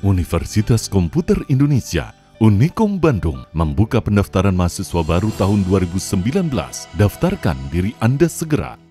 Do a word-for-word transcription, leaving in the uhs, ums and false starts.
Universitas Komputer Indonesia Unikom Bandung membuka pendaftaran mahasiswa baru tahun dua ribu sembilan belas. Daftarkan diri Anda segera